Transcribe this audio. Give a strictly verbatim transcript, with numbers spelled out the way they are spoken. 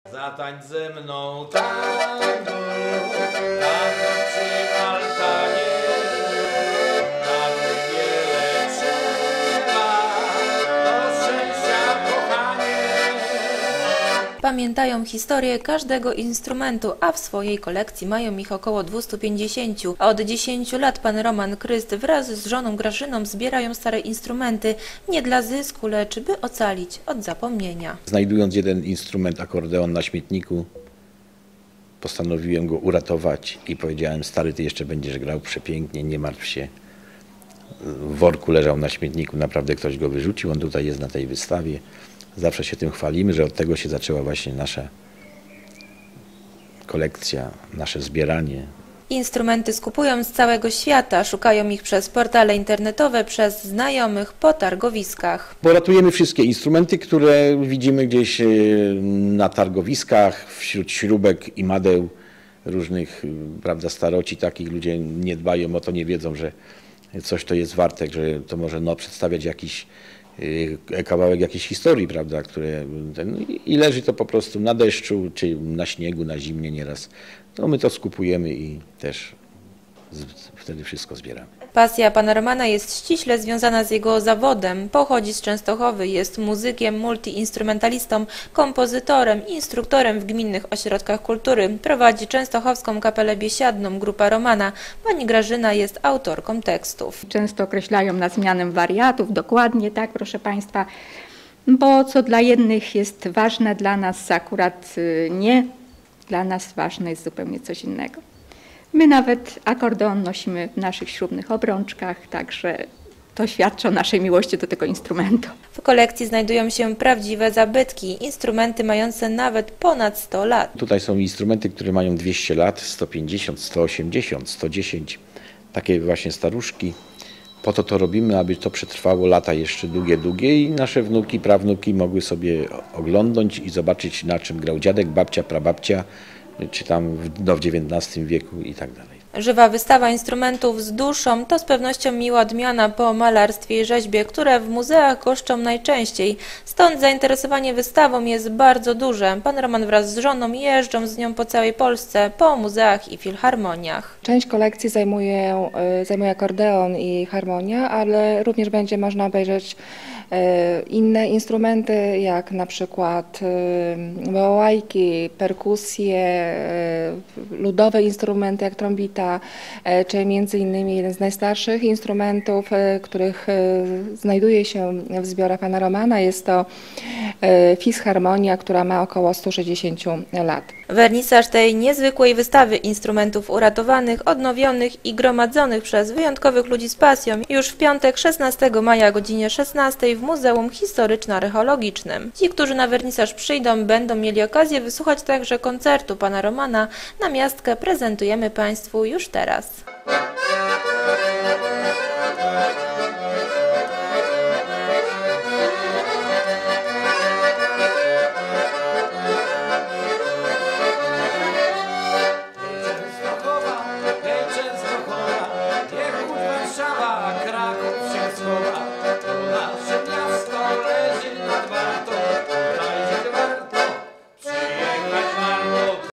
Zatańcz ze mną tango, tango przy altanie, tak wiele trzeba do szczęścia, kochanie. Pamiętają historię każdego instrumentu, a w swojej kolekcji mają ich około dwieście pięćdziesiąt. A od dziesięciu lat pan Roman Kryst wraz z żoną Grażyną zbierają stare instrumenty nie dla zysku, lecz by ocalić od zapomnienia. Znajdując jeden instrument, akordeon na śmietniku, postanowiłem go uratować i powiedziałem: stary, ty jeszcze będziesz grał przepięknie, nie martw się. W worku leżał na śmietniku, naprawdę ktoś go wyrzucił, on tutaj jest na tej wystawie. Zawsze się tym chwalimy, że od tego się zaczęła właśnie nasza kolekcja, nasze zbieranie. Instrumenty skupują z całego świata, szukają ich przez portale internetowe, przez znajomych po targowiskach. Bo ratujemy wszystkie instrumenty, które widzimy gdzieś na targowiskach, wśród śrubek i madeł różnych, prawda, staroci, takich ludzie nie dbają o to, nie wiedzą, że coś to jest warte, że to może no, przedstawiać jakiś kawałek jakiejś historii, prawda, które ten, i leży to po prostu na deszczu, czy na śniegu, na zimnie nieraz. No my to skupujemy i też z, wtedy wszystko zbieramy. Pasja pana Romana jest ściśle związana z jego zawodem. Pochodzi z Częstochowy, jest muzykiem, multiinstrumentalistą, kompozytorem, instruktorem w gminnych ośrodkach kultury. Prowadzi Częstochowską Kapelę Biesiadną, grupa Romana. Pani Grażyna jest autorką tekstów. Często określają nas mianem wariatów, dokładnie tak, proszę Państwa, bo co dla jednych jest ważne, dla nas akurat nie, dla nas ważne jest zupełnie coś innego. My nawet akordeon nosimy w naszych ślubnych obrączkach, także to świadczy o naszej miłości do tego instrumentu. W kolekcji znajdują się prawdziwe zabytki, instrumenty mające nawet ponad sto lat. Tutaj są instrumenty, które mają dwieście lat, sto pięćdziesiąt, sto osiemdziesiąt, sto dziesięć, takie właśnie staruszki. Po to to robimy, aby to przetrwało lata jeszcze długie, długie i nasze wnuki, prawnuki mogły sobie oglądnąć i zobaczyć, na czym grał dziadek, babcia, prababcia, czy tam w, no, w dziewiętnastym wieku i tak dalej. Żywa wystawa instrumentów z duszą to z pewnością miła odmiana po malarstwie i rzeźbie, które w muzeach goszczą najczęściej. Stąd zainteresowanie wystawą jest bardzo duże. Pan Roman wraz z żoną jeżdżą z nią po całej Polsce, po muzeach i filharmoniach. Część kolekcji zajmuje, zajmuje akordeon i harmonia, ale również będzie można obejrzeć inne instrumenty, jak na przykład wołajki, perkusje, ludowe instrumenty jak trąbita, czy między innymi jeden z najstarszych instrumentów, których znajduje się w zbiorach pana Romana. Jest to fisharmonia, która ma około stu sześćdziesięciu lat. Wernisaż tej niezwykłej wystawy instrumentów uratowanych, odnowionych i gromadzonych przez wyjątkowych ludzi z pasją już w piątek szesnastego maja o godzinie szesnastej w Muzeum Historyczno-Archeologicznym. Ci, którzy na wernisaż przyjdą, będą mieli okazję wysłuchać także koncertu pana Romana. Namiastkę prezentujemy Państwu już teraz.